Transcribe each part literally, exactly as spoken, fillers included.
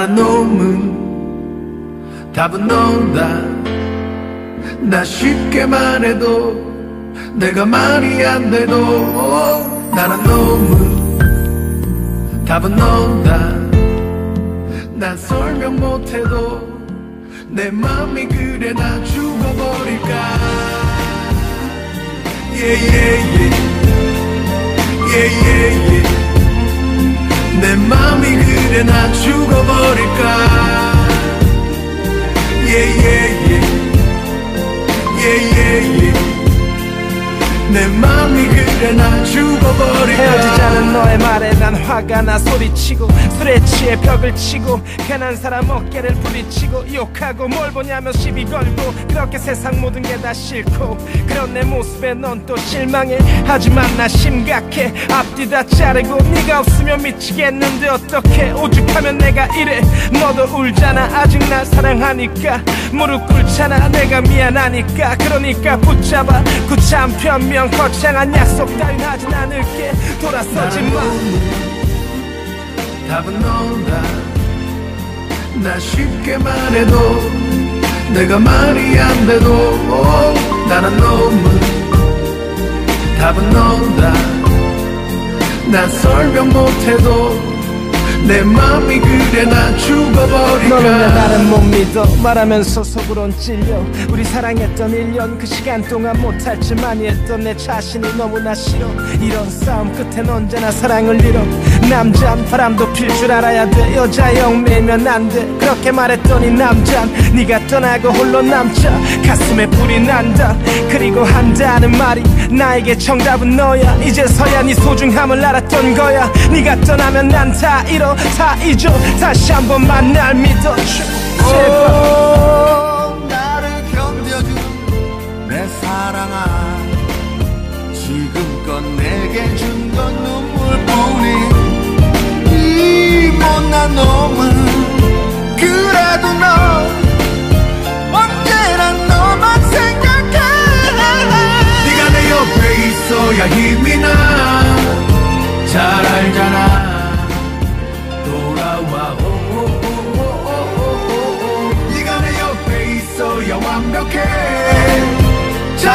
나란 놈은 답은 너다. 나 쉽게 말해도 내가 말이 안 돼도 나란 놈은 답은 너다. 난 설명 못해도 내 맘이 그래 나 죽어버릴까. yeah, yeah, yeah. yeah, yeah, yeah. 내 맘이 그래 나 죽어버릴까. yeah, yeah, yeah. yeah, yeah, yeah. 내 맘이 그래 나 죽어버릴까. 헤어지자는 너의 말에 난 화가 나 소리치고 술에 취해 벽을 치고 괜한 사람 어깨를 부딪히고 욕하고 뭘 보냐며 시비 걸고 그렇게 세상 모든 게 다 싫고 그런 내 모습에 넌 또 실망해. 하지만 나 심각해. 앞뒤 다 자르고 네가 없으면 미치겠는데 어떡해. 오죽하면 내가 이래. 너도 울잖아. 아직 날 사랑하니까 무릎 꿇잖아. 내가 미안하니까. 그러니까 붙잡아. 구차한 변명 거창한 약속 따윈 하진 않을게. 돌아서지 마. 답은 너다. 나 쉽게 말해도 내가 말이 안 돼도 나란 놈은 답은 너다. 난 설명 못해도 내 맘이 그래 나 죽어버릴까. 너는 왜 나를 못 믿어. 말하면서 속으론 찔려. 우리 사랑했던 일 년 그 시간 동안 못할 줄 많이 했던 내 자신이 너무나 싫어. 이런 싸움 끝엔 언제나 사랑을 잃어. 남잔 바람도 필 줄 알아야 돼. 여자 영 밀면 안 돼. 그렇게 말했더니 남잔 네가 떠나고 홀로 남자. 가슴에 불이 난다. 그리고 한다는 말이 나에게 정답은 너야. 이제서야 네 소중함을 알았던 거야. 네가 떠나면 난 다 잃어. 다 잊어. 다시 한 번만 날 믿어줘 제발. 나를 견뎌준 내 사랑아. 지금껏 내게 준 건 눈물뿐인 이 못난 놈은 그래도 너 언제나 너만 생각해. 네가 내 옆에 있어야 힘이 나. 잘 알잖아. 돌아와 오오오오오오오. 네가 내 옆에 있어야 완벽해. 잘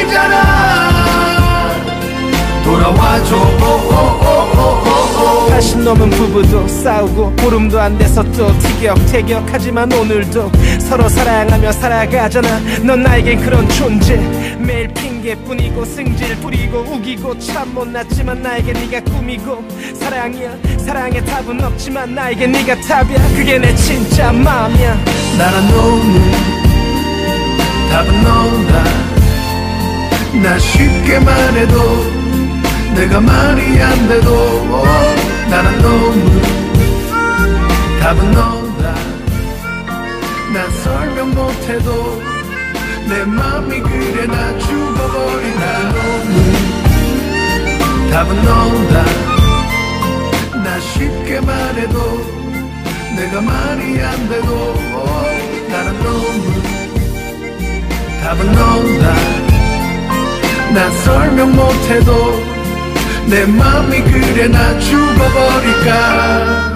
알잖아. 돌아와줘 오오오오오오. 다시 넘은 부부도 싸우고 보름도 안 돼서 또 티격태격하지만 오늘도 서로 사랑하며 살아가잖아. 넌 나에겐 그런 존재. 매일 핑계뿐이고 승질 부리고 우기고 참 못났지만 나에겐 네가 꿈이고 사랑이야. 사랑에 답은 없지만 나에겐 네가 답이야. 그게 내 진짜 마음이야. 나란 놈은 답은 너다. 나 쉽게 말해도 내가 말이 안 돼도 나란 놈은 답은 너다. 난 설명 못해도 내 맘이 그래 나 죽어버린 나란 놈은 답은 너다. 나 쉽게 말해도 내가 말이 안 돼도 나란 놈은 답은 너다. 난 설명 못해도 내 맘이 그래 나 죽어버릴까.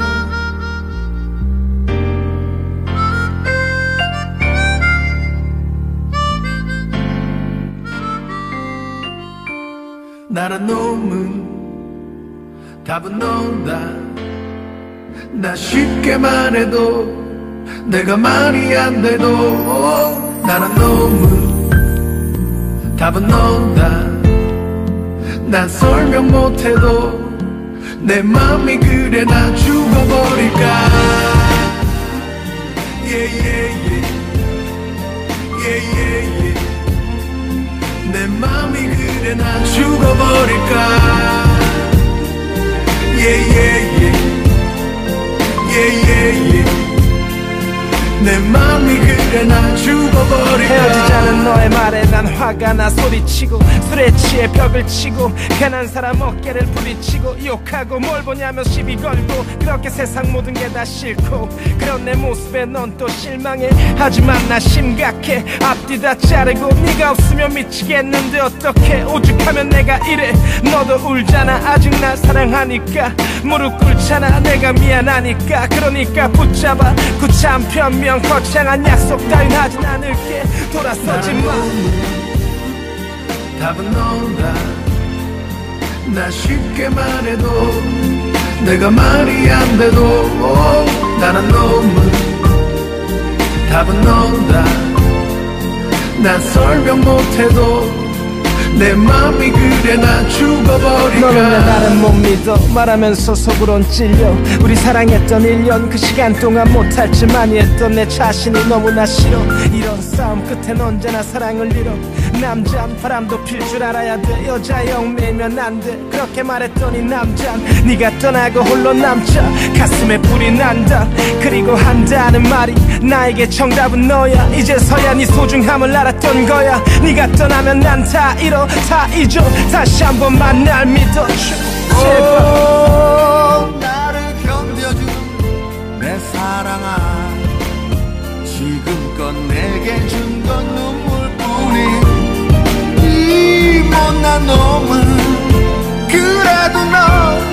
나란 놈은 답은 너다. 나 쉽게 말해도 내가 말이 안 돼도 나란 놈은 답은 너다. 난 설명 못해도 내 맘이 그래 나 죽어버릴까. yeah, yeah, yeah. yeah, yeah, yeah. 내 맘이 그래 나 죽어버릴까. yeah, yeah, yeah. yeah, yeah, yeah. 내 맘이 그래 나 죽어버릴까. 헤어지자는 너의 말에 난 화가 나 소리치고 술에 취해 벽을 치고 괜한 사람 어깨를 부딪히고 욕하고 뭘 보냐며 시비 걸고 그렇게 세상 모든 게 다 싫고 그런 내 모습에 넌 또 실망해. 하지만 나 심각해. 앞뒤 다 자르고 네가 없으면 미치겠는데 어떡해. 오죽하면 내가 이래. 너도 울잖아. 아직 날 사랑하니까 무릎 꿇잖아. 내가 미안하니까. 그러니까 붙잡아. 구차한 변명 거창한 약속 따윈 하진 않을게. 돌아서지 마. 답은 너다. 나 쉽게 말해도 내가 말이 안 돼도 나란 놈은 답은 너다. 난 설명 못해도 내 맘이 그래. 나 죽어버릴까. 너는 왜 나를 못 믿어. 말하면서 속으론 찔려. 우리 사랑했던 일 년 그 시간 동안 못할 줄 많이 했던 내 자신이 너무나 싫어. 이런 싸움 끝엔 언제나 사랑을 잃어. 남잔 바람도 필 줄 알아야 돼. 여자 영매면 안 돼. 그렇게 말했더니 남잔 네가 떠나고 홀로 남자. 가슴에 불이 난다. 그리고 한다는 말이 나에게 정답은 너야. 이제서야 네 소중함을 알았던 거야. 네가 떠나면 난 다 잃어. 다 잊어. 다시 한 번만 날 믿어줘 제발. 오, 나를 견뎌준 내 사랑아. 지금껏 내게 준 건 눈물뿐인 이 못난 놈은 그래도 널